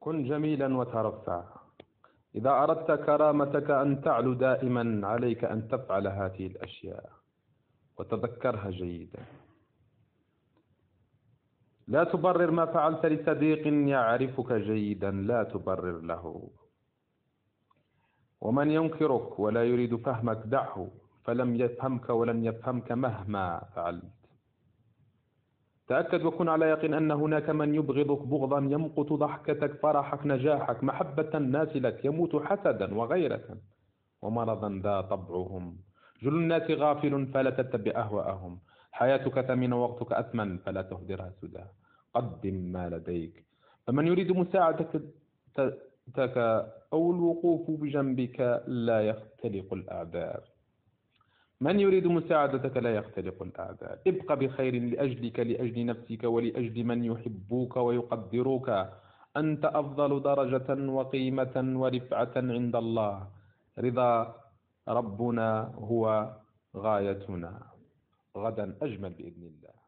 كن جميلا وترفع. إذا أردت كرامتك أن تعلو دائما عليك أن تفعل هذه الأشياء وتذكرها جيدا. لا تبرر ما فعلت لصديق يعرفك جيدا، لا تبرر له. ومن ينكرك ولا يريد فهمك دعه، فلم يفهمك ولن يفهمك مهما فعلت. تأكد وكن على يقين أن هناك من يبغضك بغضا، يمقت ضحكتك، فرحك، نجاحك، محبة الناس لك، يموت حسدا وغيرة ومرضا ذا طبعهم. جل الناس غافل فلا تتبع أهواءهم، حياتك ثمينة ووقتك أثمن فلا تهدرها سدى. قدم ما لديك، فمن يريد مساعدتك أو الوقوف بجنبك لا يختلق الأعذار. من يريد مساعدتك لا يختلق الأعذار. ابق بخير لأجلك، لأجل نفسك، ولأجل من يحبوك ويقدروك. أنت أفضل درجة وقيمة ورفعة عند الله. رضا ربنا هو غايتنا. غدا أجمل بإذن الله.